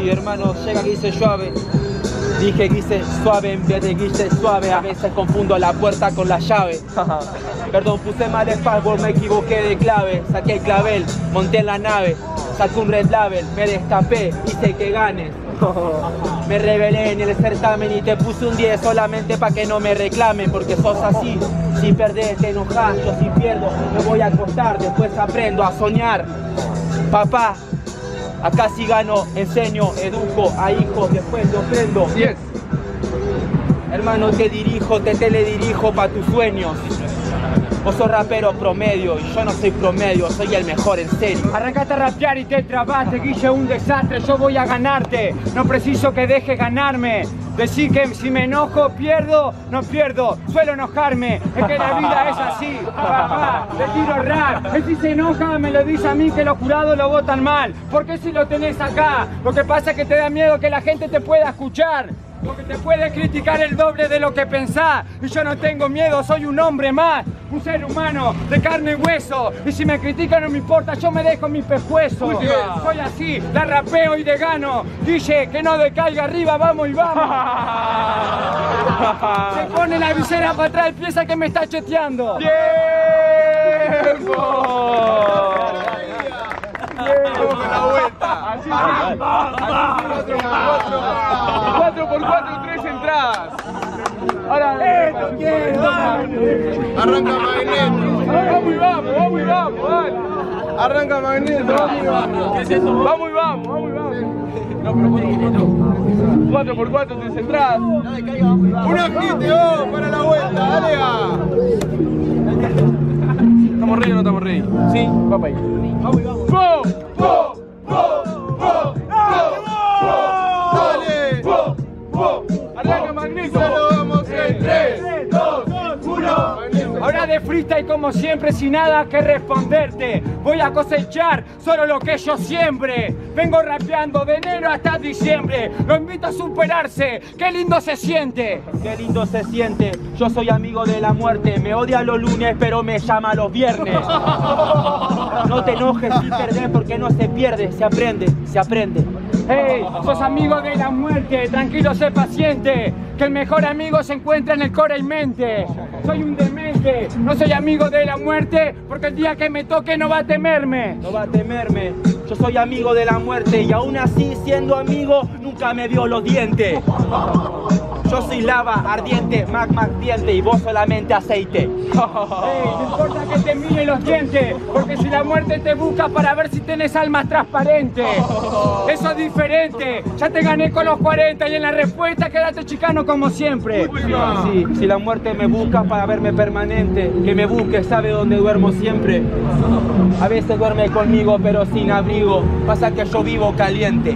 Sí, hermano, llega Guille suave. Dije Guille suave en vez de Guille suave. A veces confundo la puerta con la llave. Perdón, puse mal el password, me equivoqué de clave. Saqué el clavel, monté en la nave. Saqué un red label, me destapé, hice que ganes. Me rebelé en el certamen y te puse un 10 solamente para que no me reclamen, porque sos así. Si perdés te enojas, yo si pierdo me voy a acostar, después aprendo a soñar. Papá, acá si gano, enseño, educo a hijos, después lo prendo. 10. Hermano, te dirijo, te teledirijo pa' tus sueños. Vos sos rapero promedio y yo no soy promedio, soy el mejor en serio. Arrancaste a rapear y te trabaste, Guille, un desastre, yo voy a ganarte. No preciso que dejes ganarme. Decir que si me enojo pierdo, no pierdo, suelo enojarme. Es que la vida es así, papá, le tiro rap. Él si se enoja me lo dice a mí que los jurados lo votan mal. ¿Por qué si lo tenés acá? Lo que pasa es que te da miedo que la gente te pueda escuchar. Porque te puede criticar el doble de lo que pensás. Y yo no tengo miedo, soy un hombre más. Un ser humano de carne y hueso. Y si me critican no me importa, yo me dejo mi pescuezo. Soy así, la rapeo y de gano. Guille, que no decaiga arriba, vamos y vamos. Se pone la visera para atrás y piensa que me está cheteando. ¡Tiempo! Vamos con la vuelta. Así 4x4, 3 entradas. Ahora arranca Magneto. Vamos y vamos, vamos y vamos, dale. Arranca Magneto, vamos y vamos. ¿Qué es eso? Vamos y vamos, vamos y vamos. No, pero 4x4, 3 entradas. Un agite, oh, para la vuelta, dale a. ¿Estamos ready o no estamos ready? Sí, va para ahí. Vamos y vamos. ¡Po! ¡Po! ¡Po! ¡Po! ¡Dale! ¡Po! ¡Po! ¡Arranca Magneto! ¡Solo vamos en 3, 2, 1! Ahora de freestyle como siempre sin nada que responderte. Voy a cosechar solo lo que yo siembre. Vengo rapeando de enero hasta diciembre. Lo invito a superarse, qué lindo se siente. Qué lindo se siente, yo soy amigo de la muerte. Me odia los lunes pero me llama los viernes. No te enojes si perdés porque no se pierde, se aprende, se aprende. Hey, sos amigo de la muerte, tranquilo, sé paciente. Que el mejor amigo se encuentra en el core y mente. Soy un demente, no soy amigo de la muerte, porque el día que me toque no va a temerme. No va a temerme, yo soy amigo de la muerte y aún así siendo amigo nunca me vio los dientes. Yo soy lava ardiente, magma ardiente y vos solamente aceite. Hey, no importa que te mire los dientes, porque si la muerte te busca para ver si tenés alma transparente. Eso es diferente, ya te gané con los 40 y en la respuesta quédate chicano como siempre. Sí, si la muerte me busca para verme permanente, que me busque, sabe dónde duermo siempre. A veces duerme conmigo pero sin abrigo, pasa que yo vivo caliente.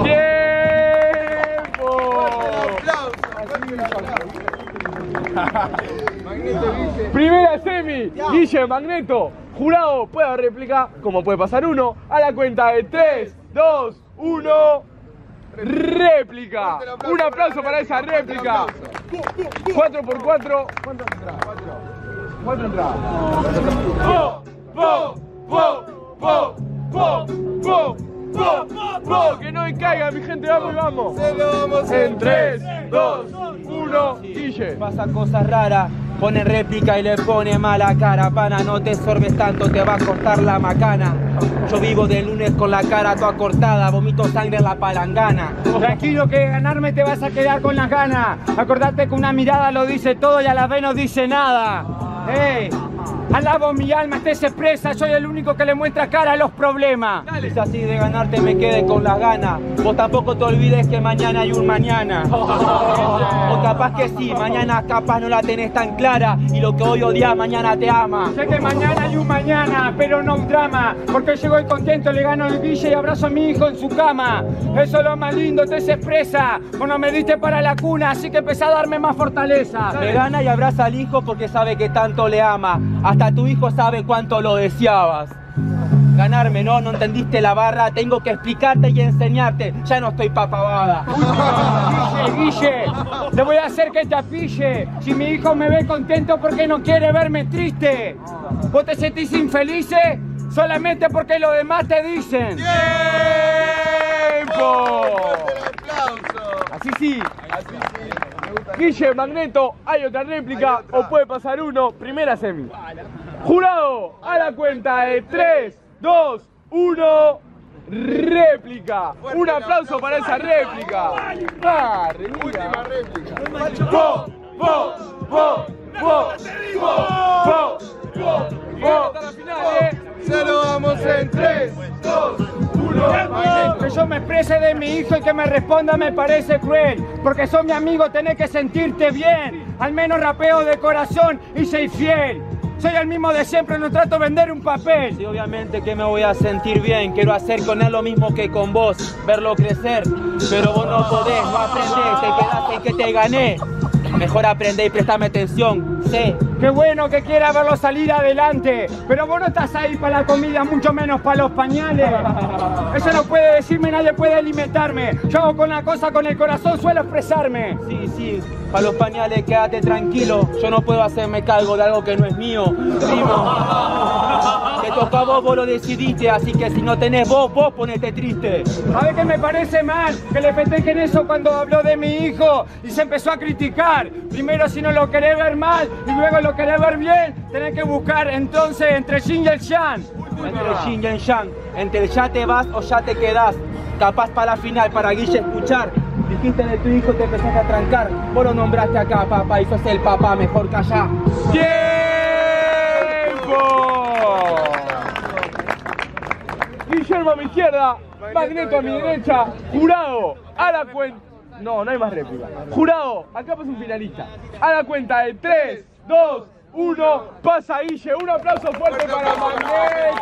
Primera semi, Guille, Magneto, jurado, puede haber réplica, como puede pasar uno, a la cuenta de 3, 2, 1, réplica. Un aplauso para esa réplica. 4x4, ¿cuántas entradas? 4 entradas. ¡Po! ¡Po! ¡Po! ¡Po! ¡Po! ¡Po! ¡Po! ¡Po! Que no caiga, mi gente, vamos y vamos. En 3, 2, 1, Guille. Pasa cosas raras, pone réplica y le pone mala cara. Pana, no te sorbes tanto, te va a cortar la macana. Yo vivo de lunes con la cara toda cortada, vomito sangre en la palangana. Tranquilo que ganarme te vas a quedar con las ganas. Acordate que una mirada lo dice todo y a la vez no dice nada. Hey, alabo mi alma, estés expresa, soy el único que le muestra cara a los problemas. Es así de ganarte me quede con las ganas. Vos tampoco te olvides que mañana hay un mañana. O capaz que sí, mañana capaz no la tenés tan clara. Y lo que hoy odias mañana te ama. Sé que mañana hay un mañana, pero no un drama. Porque llego y contento, le gano el Guille y abrazo a mi hijo en su cama. Eso es lo más lindo, te se expresa. Vos no me diste para la cuna, así que empezá a darme más fortaleza. Me gana y abraza al hijo porque sabe que tanto le ama. Hasta tu hijo sabe cuánto lo deseabas. Ganarme, no entendiste la barra. Tengo que explicarte y enseñarte. Ya no estoy pa' pavada. Guille, te voy a hacer que te apille. Si mi hijo me ve contento porque no quiere verme triste. ¿Vos te sentís infeliz? Solamente porque los demás te dicen. ¡Tiempo! ¡Tiempo! Así sí. Guille, Magneto, ¿hay otra réplica o puede pasar uno? Primera semi. Jurado, a la cuenta de 3, 2, 1, réplica. Un aplauso para esa réplica. Última réplica. ¡Po! ¡Po! ¡Po! ¡Po! ¡Po! ¡Po! ¡Po! ¡Hasta la final, Se lo damos en 3, 2, 1. Que yo me exprese de mi hijo y que me responda me parece cruel. Porque sos mi amigo, tenés que sentirte bien. Al menos rapeo de corazón y soy fiel. Soy el mismo de siempre, no trato de vender un papel. Sí, obviamente que me voy a sentir bien. Quiero hacer con él lo mismo que con vos, verlo crecer. Pero vos no podés, no aprendés, te quedaste en que te gané. Mejor aprende y prestame atención, sé. Qué bueno que quiera verlo salir adelante. Pero vos no estás ahí para la comida, mucho menos para los pañales. Eso no puede decirme, nadie puede limitarme. Yo hago con la cosa, con el corazón suelo expresarme. Sí, para los pañales quédate tranquilo. Yo no puedo hacerme cargo de algo que no es mío, primo. Te tocó a vos, vos lo decidiste, así que si no tenés vos ponete triste. ¿Sabés qué me parece mal? Que le festejen eso cuando habló de mi hijo y se empezó a criticar. Primero si no lo querés ver mal y luego lo querés ver bien, tenés que buscar entonces entre el yin y el yang. Entre el yin y el yang, entre el ya te vas o ya te quedás. Capaz para la final, para Guille escuchar. Dijiste de tu hijo, te empezaste a trancar. Vos lo nombraste acá, papá, y sos el papá, mejor callá. ¡Tiempo! Guillermo a mi izquierda, Magneto a mi derecha, Jurado, a la cuenta... No hay más réplica. Jurado, acá pasa un finalista. A la cuenta de 3, 2, 1, pasa Guille. Un aplauso fuerte para Magneto.